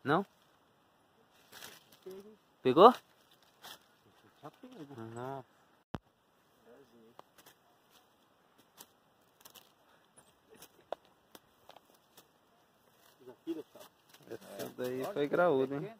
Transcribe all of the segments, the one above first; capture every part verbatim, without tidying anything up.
Não? Pegou? Já pego. Não. Essa daí foi graúda, hein?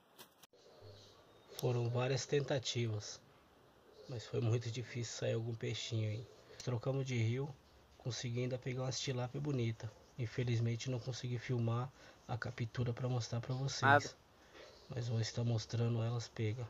Foram várias tentativas, mas foi muito difícil sair algum peixinho aí. Trocamos de rio, consegui ainda pegar umas tilápia bonita. Infelizmente não consegui filmar a captura para mostrar para vocês. Nada. Mas vou estar mostrando elas pegas.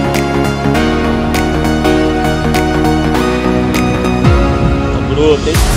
Bruto, hein?